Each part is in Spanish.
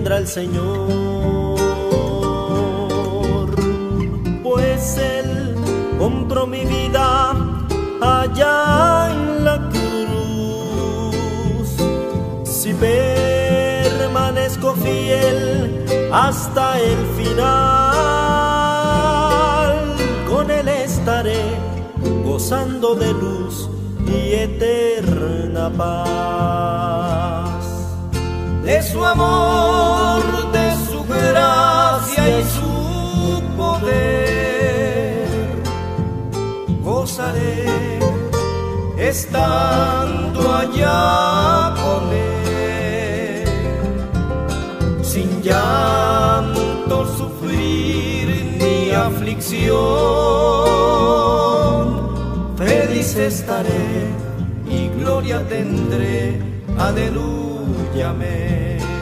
vendrá el Señor, pues Él compró mi vida allá en la cruz. Si permanezco fiel hasta el final, con Él estaré gozando de luz y eterna paz. De su amor, de su gracia y su poder, gozaré estando allá con Él, sin llanto, sufrir ni aflicción. Feliz estaré y gloria tendré, aleluya, amén.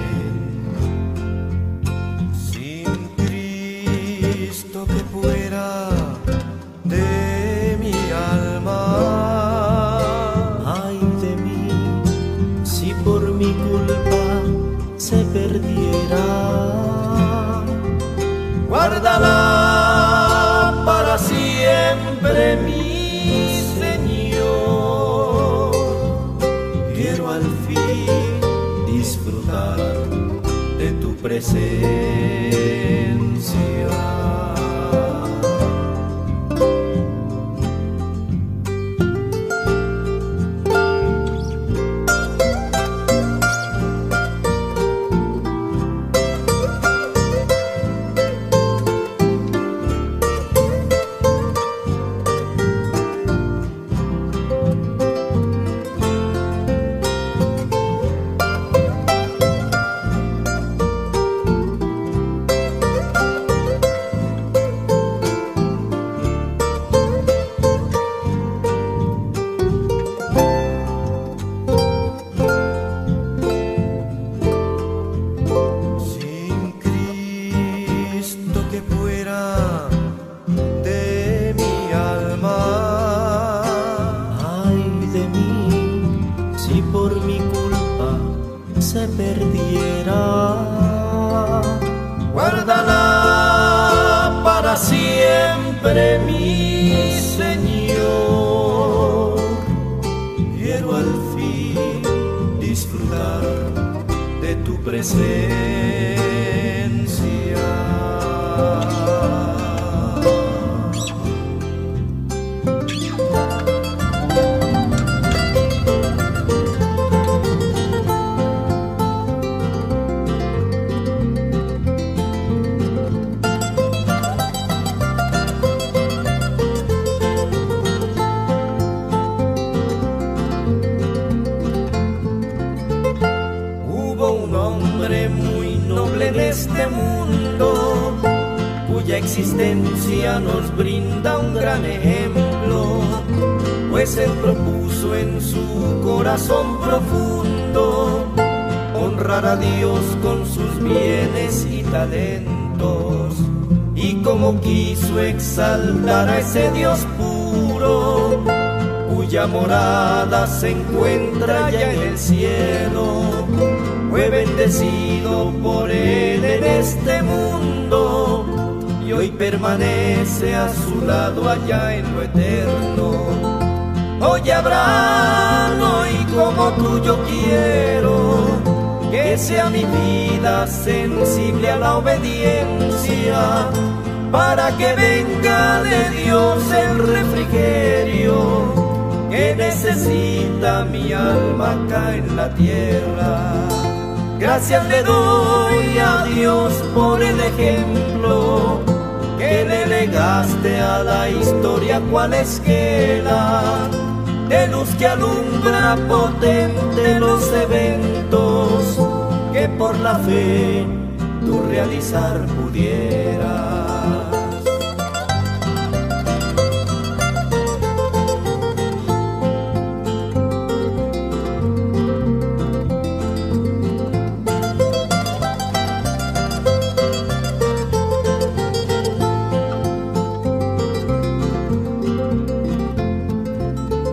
Sin Cristo que fuera de mi alma, ay de mí, si por mi culpa se perdiera. Guárdala para siempre, mi Señor. Quiero al fin disfrutar de tu presencia. Guárdala para siempre, mi Señor. Quiero al fin disfrutar de tu presencia. Muy noble en este mundo, cuya existencia nos brinda un gran ejemplo, pues Él propuso en su corazón profundo honrar a Dios con sus bienes y talentos, y como quiso exaltar a ese Dios puro, cuya morada se encuentra ya en el cielo. Fue bendecido por Él en este mundo y hoy permanece a su lado allá en lo eterno. Oye, Abraham, hoy como tú yo quiero que sea mi vida sensible a la obediencia, para que venga de Dios el refrigerio que necesita mi alma acá en la tierra. Gracias le doy a Dios por el ejemplo que le legaste a la historia, cual esquela de luz que alumbra potente los eventos que por la fe tú realizar pudieras.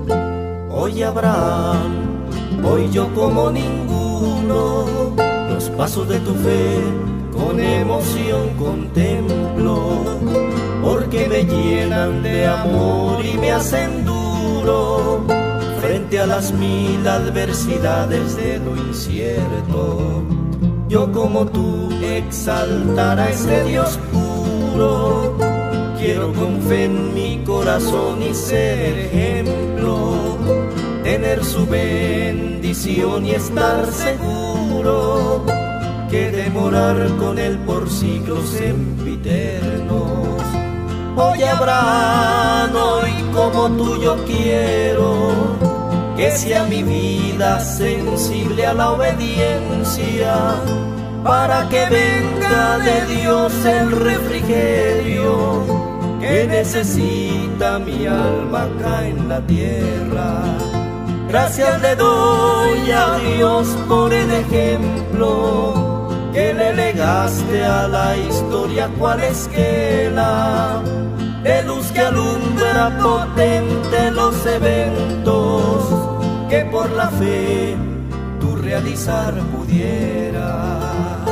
Hoy Abraham, hoy yo como ninguno, nos pasos de tu fe con emoción contemplo, porque me llenan de amor y me hacen duro frente a las mil adversidades de lo incierto. Yo como tú exaltar a ese Dios puro, quiero con fe en mi corazón y ser ejemplo, tener su bendición y estar seguro que de morar con Él por siglos sempiternos. Hoy Abraham, hoy como tú yo quiero que sea mi vida sensible a la obediencia, para que venga de Dios el refrigerio que necesita mi alma acá en la tierra. Gracias le doy a Dios por el ejemplo que le legaste a la historia, cual esquela de luz que alumbra potente los eventos que por la fe tú realizar pudieras.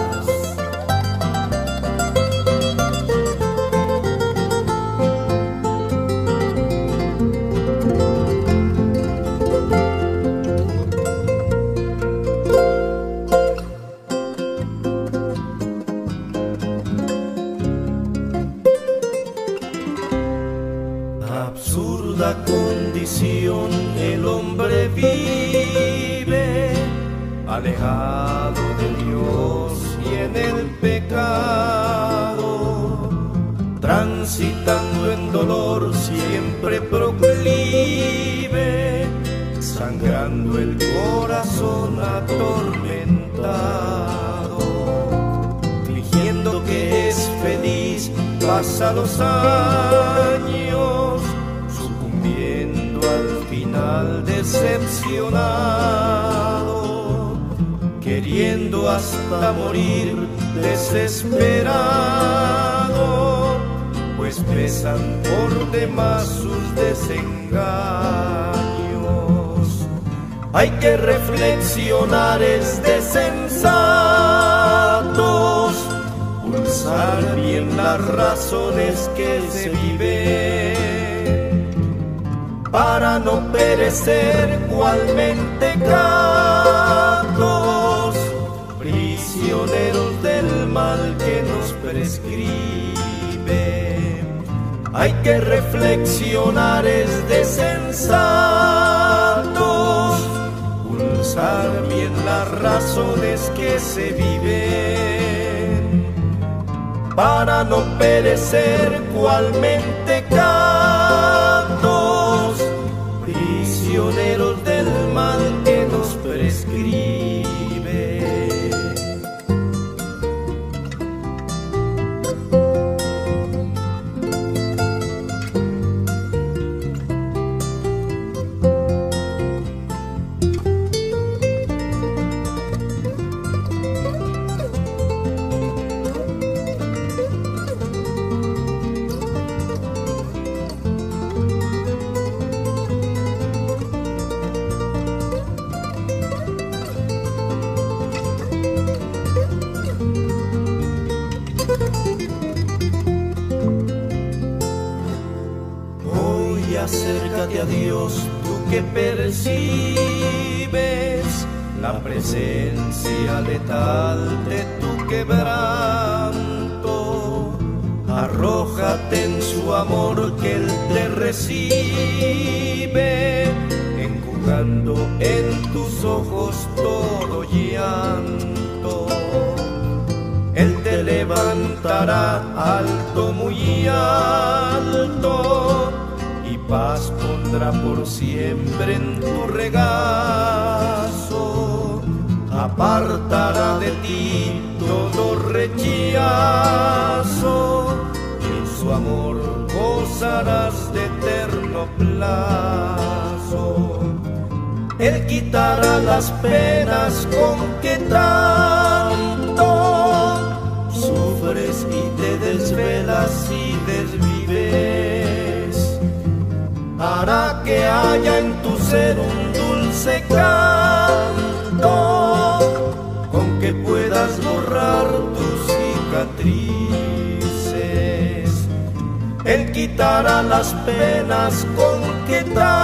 Absurda condición el hombre vive, alejado de Dios y en el pecado, transitando en dolor siempre proclive, sangrando el corazón atormentado, fingiendo que es feliz, pasa los años, sucumbiendo al final decepcionado, queriendo hasta morir desesperado, pues pesan por demás sus desengaños. Hay que reflexionar, es de sensatos, pulsar bien las razones que se viven, para no perecer cual mentecatos, prisioneros del mal que nos prescribe. Hay que reflexionar, es de sensatos, pulsar bien las razones que se viven, para no perecer cual mentecatos, prisioneros del mal que nos prescribe. Acércate a Dios, tú que percibes la presencia letal de tu quebranto. Arrójate en su amor que Él te recibe, enjugando en tus ojos todo llanto. Él te levantará alto, muy alto, paz pondrá por siempre en tu regazo, apartará de ti todo rechazo, y en su amor gozarás de eterno plazo. Él quitará las penas con que tanto sufres y te desvelas y desvives. Hará que haya en tu ser un dulce canto, con que puedas quitará las penas con que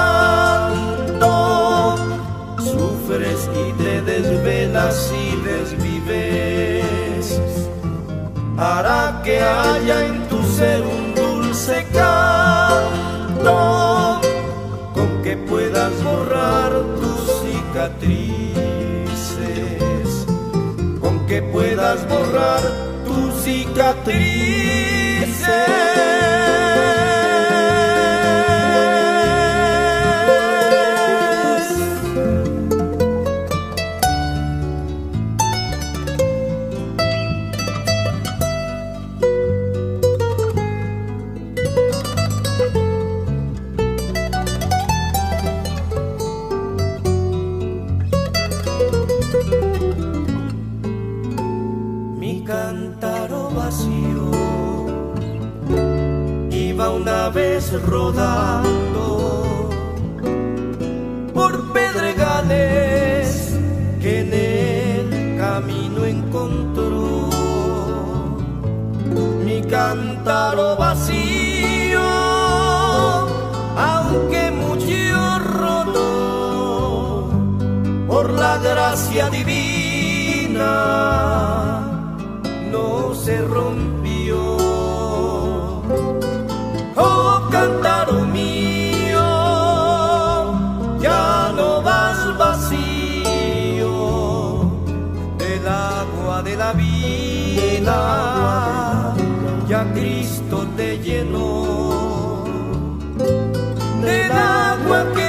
tanto sufres y te desvelas y desvives. Hará que haya en tu ser un dulce canto con que puedas borrar tus cicatrices, con que puedas borrar tus cicatrices. Cántaro vacío iba una vez rodando por pedregales que en el camino encontró. Mi cántaro vacío, aunque murió roto por la gracia divina, no se rompió. Oh, cántaro mío, ya no vas vacío del agua de la vida, ya Cristo te llenó. Del agua que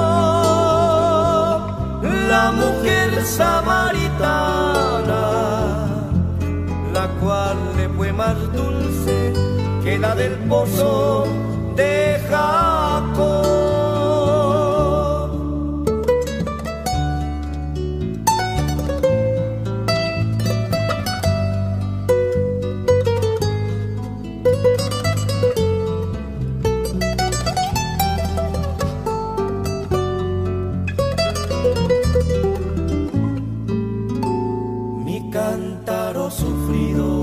tomó la mujer samaritana, la cual le fue más dulce que la del pozo de Jacob. Mi cántaro sufrido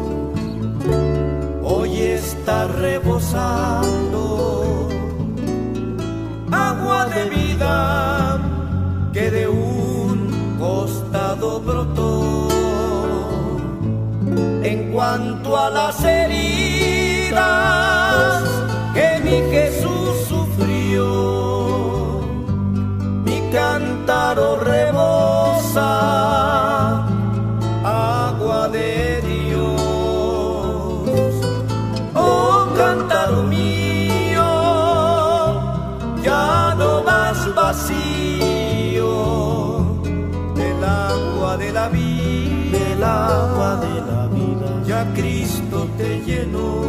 hoy está rebosando agua de vida que de un costado brotó. En cuanto a las heridas que mi Jesús sufrió, mi cántaro rebosa agua de Dios. Oh, cántaro mío, ya no vas vacío del agua de la vida, del agua de la vida, ya Cristo te llenó.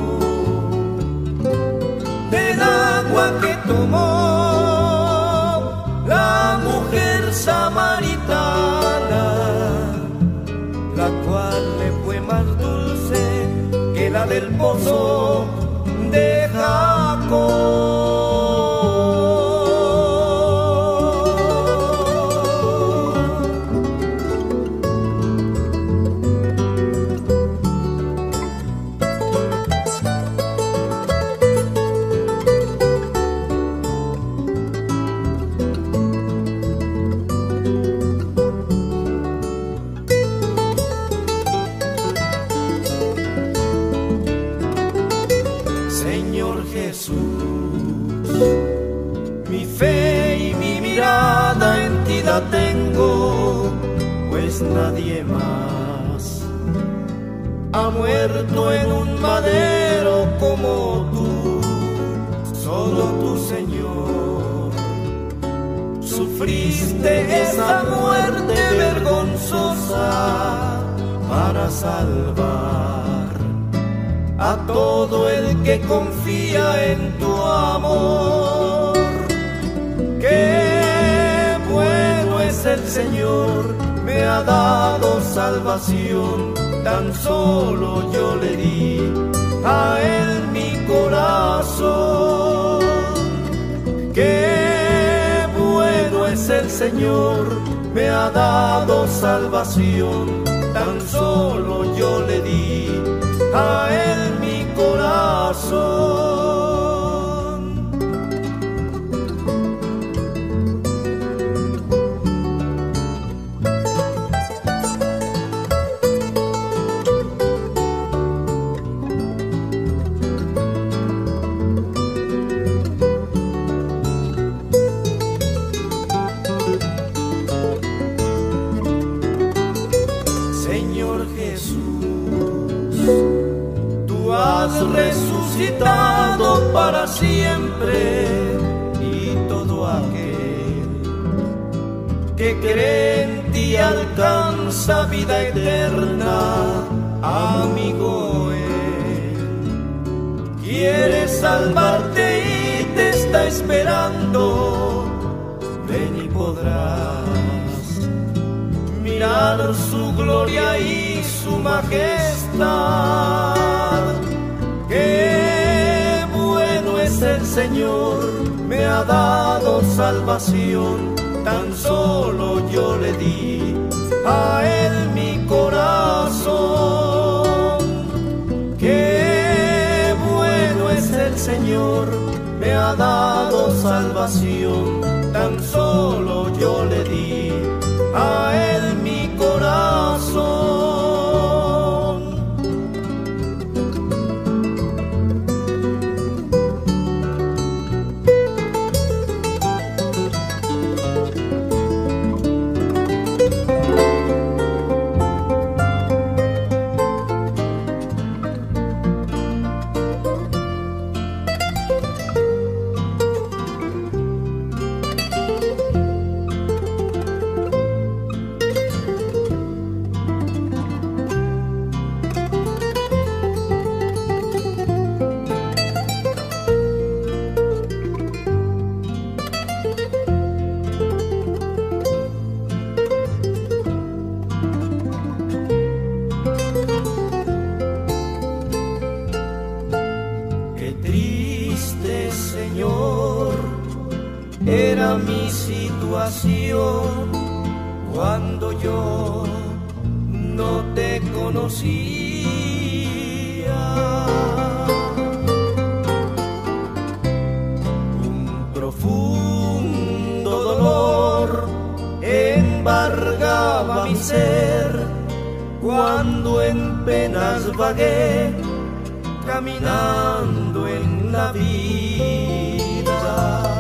Del agua que tomó la mujer samaritana, la cual le fue más dulce que la del pozo de Jacob. Señor Jesús, mi fe y mi mirada en ti la tengo, pues nadie más ha muerto en un madero como tú. Solo tú, Señor, sufriste esa muerte vergonzosa para salvar a todo el que confía en tu amor. Qué bueno es el Señor, me ha dado salvación, tan solo yo le di a él mi corazón. Qué bueno es el Señor, me ha dado salvación, tan solo yo le di a él mi corazón. resucitado para siempre, y todo aquel que cree en ti alcanza vida eterna, amigo. Él quiere salvarte y te está esperando. Ven y podrás mirar su gloria y su majestad. Qué bueno es el Señor, me ha dado salvación, tan solo yo le di a Él mi corazón. Qué bueno es el Señor, me ha dado salvación, tan solo yo le di a Él mi corazón. Era mi situación cuando yo no te conocía. Un profundo dolor embargaba mi ser cuando en penas vagué caminando en la vida.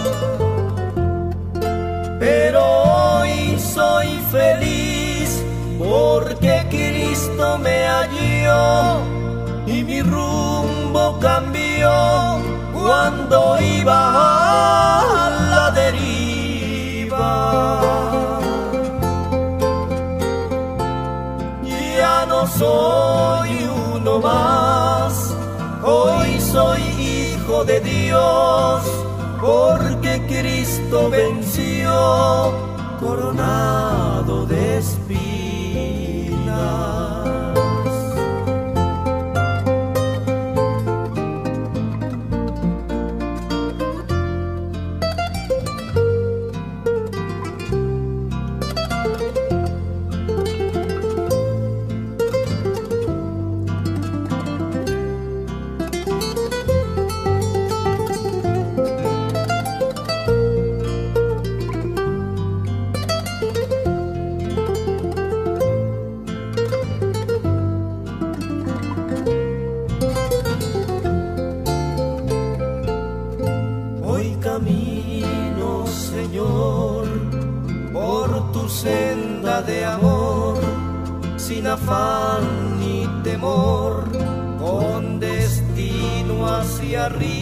Pero hoy soy feliz porque Cristo me halló y mi rumbo cambió cuando iba a la deriva. Ya no soy uno más, hoy soy hijo de Dios, porque Cristo venció, coronado de espinas. Camino, Señor, por tu senda de amor, sin afán ni temor, con destino hacia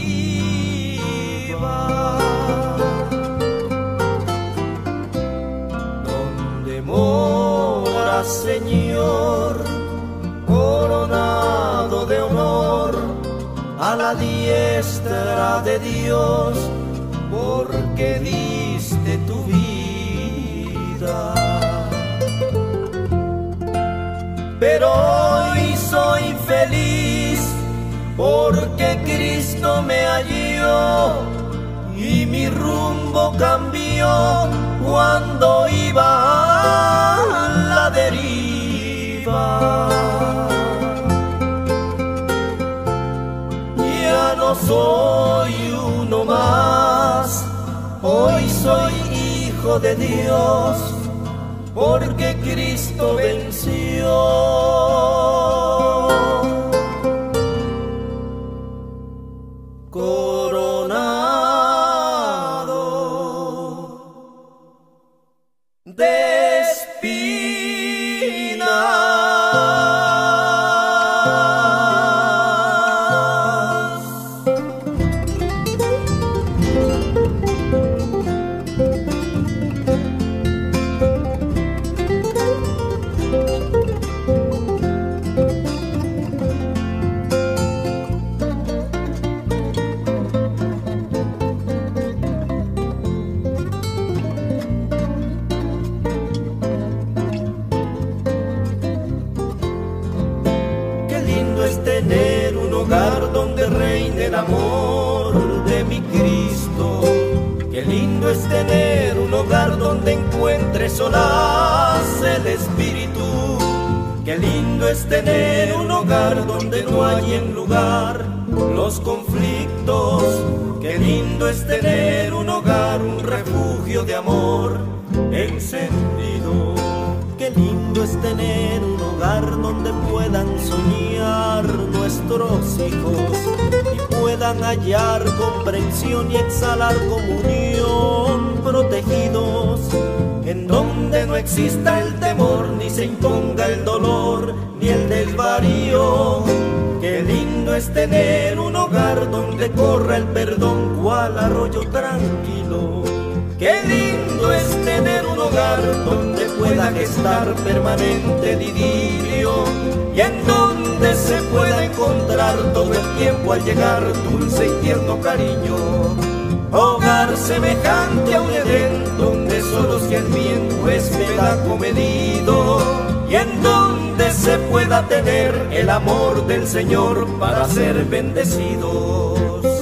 arriba. Donde moras, Señor, coronado de honor, a la diestra de Dios, porque diste tu vida. Pero hoy soy feliz porque Cristo me halló y mi rumbo cambió cuando iba a la deriva. Ya no soy uno más, hoy soy hijo de Dios, porque Cristo venció. hogar donde reine el amor de mi Cristo. Qué lindo es tener un hogar donde encuentre solaz el espíritu. Qué lindo es tener un hogar donde no hay en lugar los conflictos. Qué lindo es tener un hogar, un refugio de amor encendido. Qué lindo es tener un hogar donde puedan soñar nuestros hijos y puedan hallar comprensión y exhalar comunión protegidos, en donde no exista el temor ni se imponga el dolor ni el desvarío. Qué lindo es tener un hogar donde corra el perdón cual arroyo tranquilo. Qué lindo es tener un hogar donde pueda gestar permanente el idilio y en donde se pueda encontrar todo el tiempo al llegar dulce y tierno cariño. Hogar semejante a un Edén donde solo sea el bien huésped acomedido y en donde se pueda tener el amor del Señor para ser bendecidos.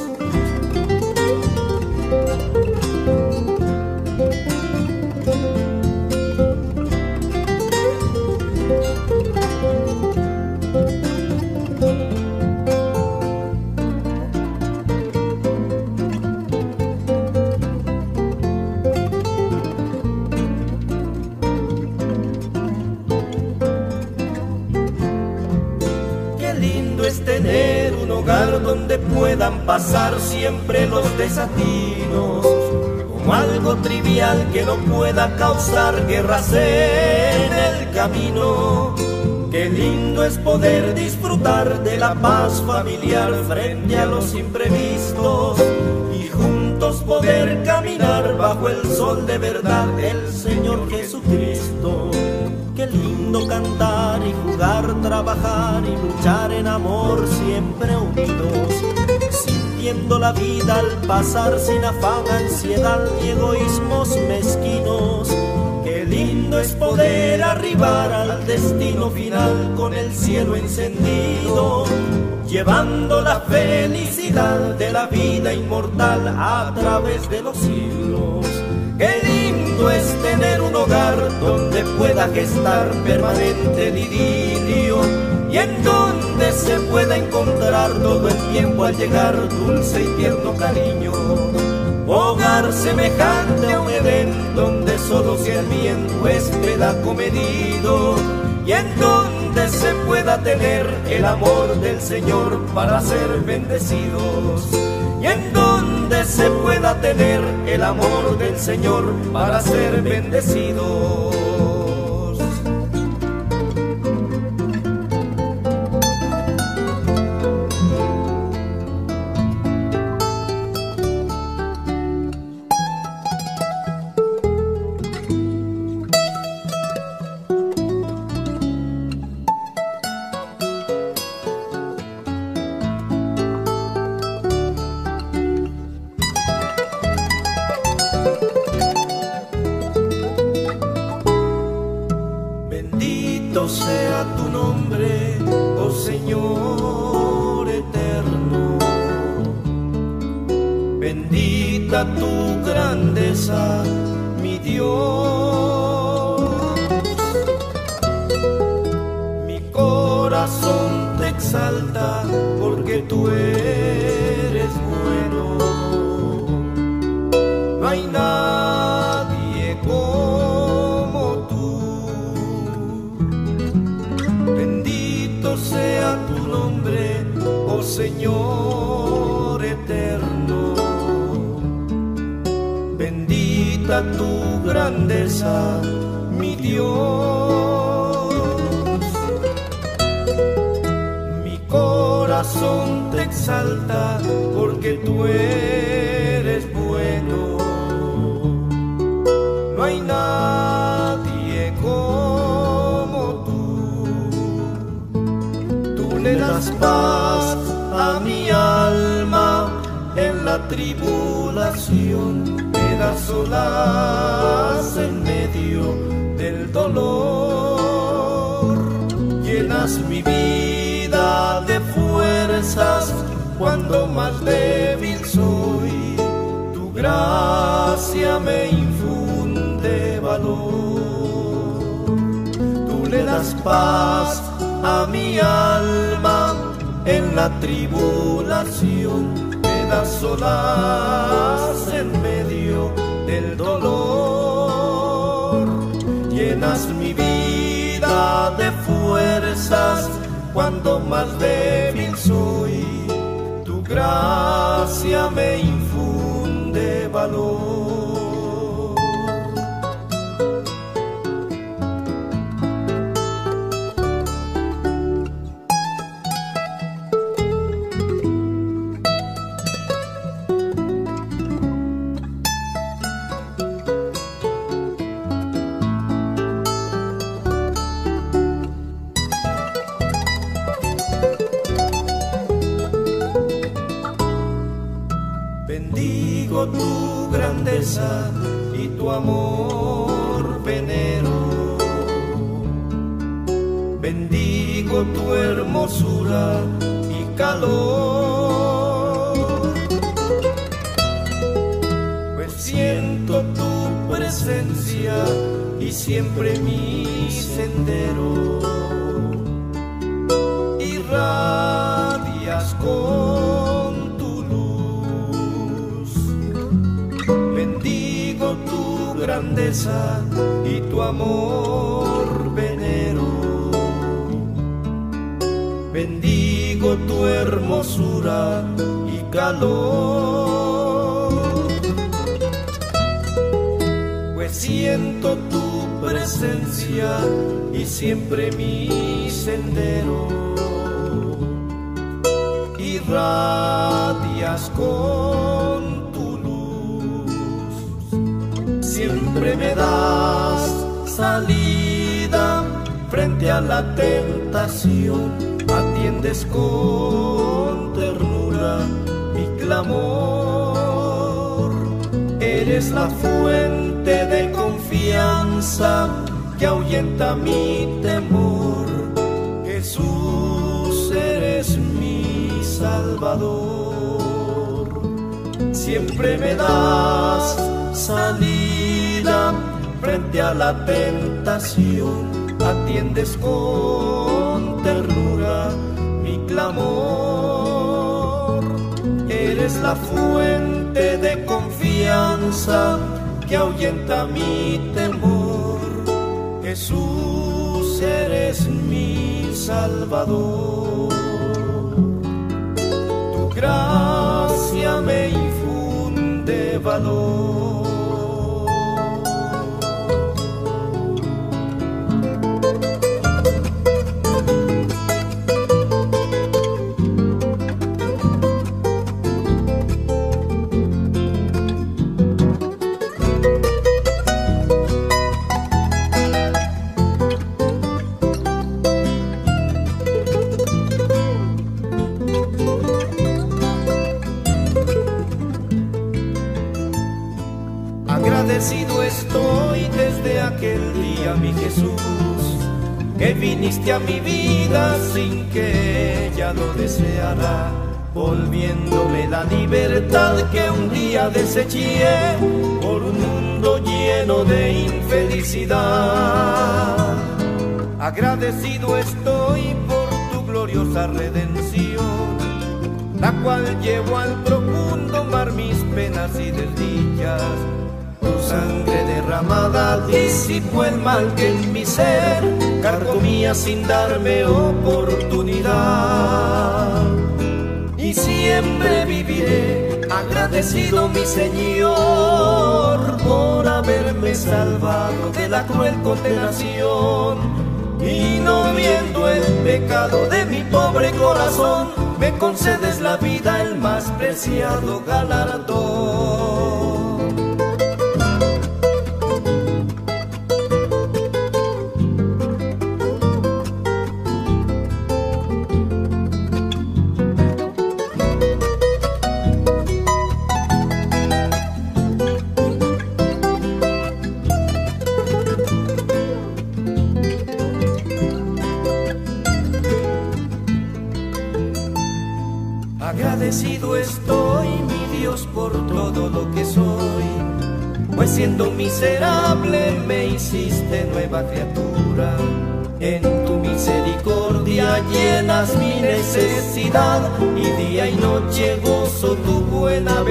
Tener un hogar donde puedan pasar siempre los desatinos, como algo trivial que no pueda causar guerras en el camino. Qué lindo es poder disfrutar de la paz familiar frente a los imprevistos y juntos poder caminar bajo el sol de verdad del Señor Jesucristo. Qué lindo cantar y jugar, trabajar y luchar en amor siempre unidos, sintiendo la vida al pasar sin afán, ansiedad ni egoísmos mezquinos. Qué lindo es poder arribar al destino final con el cielo encendido, llevando la felicidad de la vida inmortal a través de los siglos. Qué lindo es tener un hogar donde pueda gestar permanente el idilio y en donde se pueda encontrar todo el tiempo al llegar dulce y tierno cariño. Hogar semejante a un Edén donde solo sea el bien huésped acomedido y en donde se pueda tener el amor del Señor para ser bendecidos. Y en donde se pueda tener el amor del Señor para ser bendecidos. Bendito sea tu nombre, oh Señor eterno. Bendita tu grandeza, mi Dios. Mi corazón te exalta porque tú eres bueno. No hay nadie como tú. Bendito sea tu nombre, oh Señor eterno. Bendita tu grandeza, mi Dios. Mi corazón te exalta porque tú eres bueno. No hay nadie como tú. Tú le das paz a mi alma en la tribulación, me das solaz en medio del dolor. Llenas mi vida de fuerzas cuando más débil soy. Tu gracia me infunde valor. Tú le das paz a mi alma en la tribulación. Me das solas en medio del dolor. Llenas mi vida de fuerzas cuando más débil soy. Tu gracia me infunde valor. Bendigo tu grandeza y tu amor venero. Bendigo tu hermosura y calor. Pues siento tu presencia y siempre mi sendero. Irradias con tu luz. Bendigo tu grandeza y tu amor venero. Bendigo tu hermosura y calor. Pues siento tu presencia y siempre mi sendero. Irradias con tu luz. Siempre me das salida frente a la tentación. Atiendes con ternura mi clamor. Eres la fuente de confianza que ahuyenta mi temor. Jesús, eres mi Salvador. Siempre me das salida frente a la tentación. Atiendes con ternura mi clamor. Eres la fuente de confianza que ahuyenta mi temor. Jesús, eres mi Salvador. Tu gracia me infunde valor. Agradecido estoy desde aquel día, mi Jesús, que viniste a mi vida sin que ella lo deseara, volviéndome la libertad que un día deseché por un mundo lleno de infelicidad. Agradecido estoy por tu gloriosa redención, la cual llevo al profundo mar mis penas y desdichas. Tu sangre derramada disipó el mal que en mi ser carcomía sin darme oportunidad. Y siempre viviré agradecido, mi Señor, por haberme salvado de la cruel condenación. Y no viendo el pecado de mi pobre corazón, me concedes la vida, el más preciado galardón. Agradecido estoy, mi Dios, por todo lo que soy, pues siendo miserable me hiciste nueva criatura. En tu misericordia llenas mi necesidad y día y noche gozo tu buena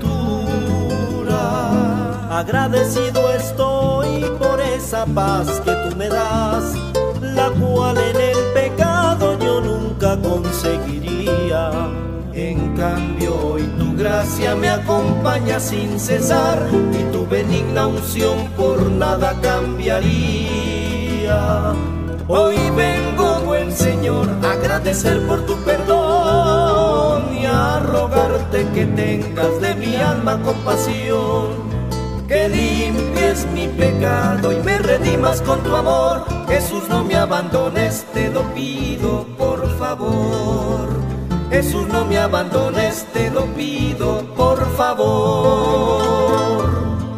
ventura. Agradecido estoy por esa paz que tú me das, la cual en el pecado yo nunca conseguiría. En cambio hoy tu gracia me acompaña sin cesar y tu benigna unción por nada cambiaría. Hoy vengo, buen Señor, a agradecer por tu perdón y a rogarte que tengas de mi alma compasión, que limpies mi pecado y me redimas con tu amor. Jesús, no me abandones, te lo pido por favor. Jesús, no me abandones, te lo pido por favor.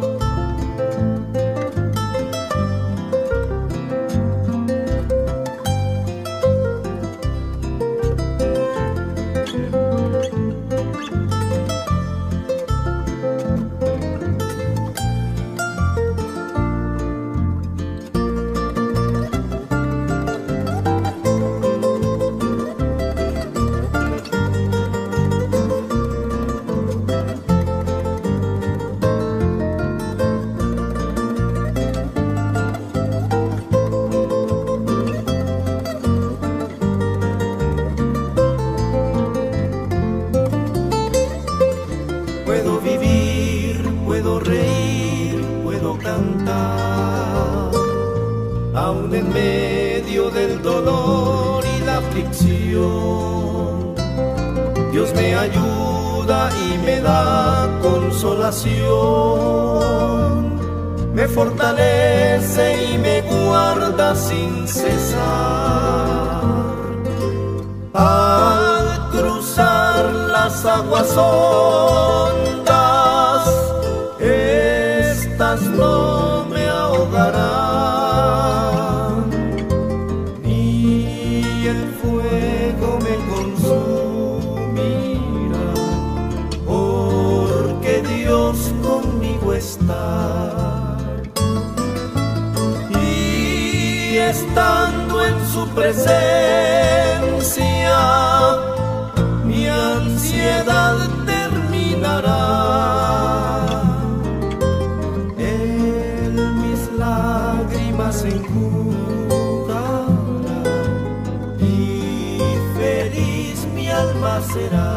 Puedo vivir, puedo reír, puedo cantar, aún en medio del dolor y la aflicción. Dios me ayuda y me da consolación, me fortalece y me guarda sin cesar. Al cruzar las aguas hondas, estas no me ahogarán, ni el fuego me consumirá, porque Dios conmigo está. Y estando en su presencia, mi ansiedad terminará. Él mis lágrimas enjugará y feliz mi alma será.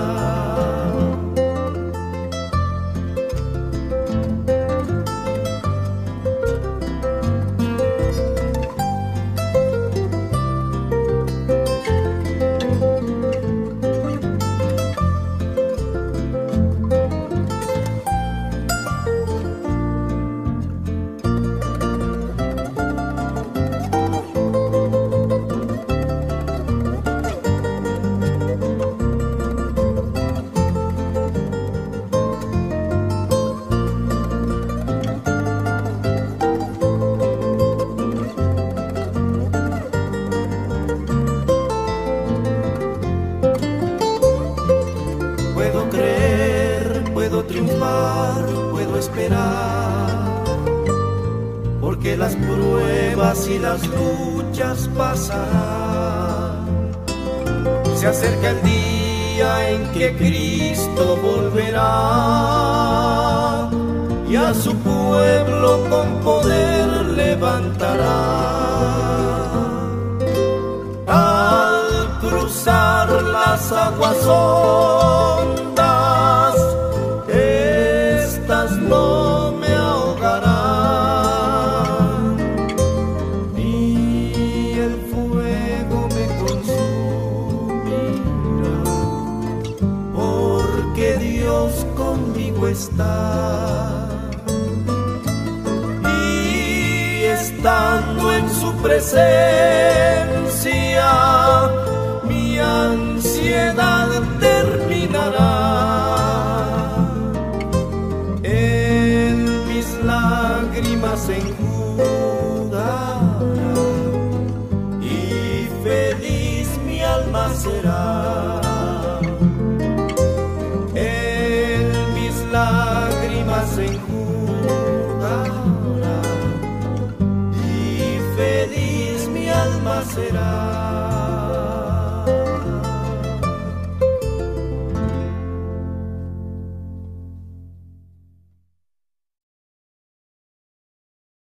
Puedo creer, puedo triunfar, puedo esperar, porque las pruebas y las luchas pasarán. Se acerca el día en que Cristo volverá y a su pueblo con poder levantará. Al cruzar las aguas hondas, estas no me ahogarán, ni el fuego me consumirá, porque Dios conmigo está. Y estando en su presencia, mi ansiedad terminará. En mis lágrimas enjugará y feliz mi alma será. será.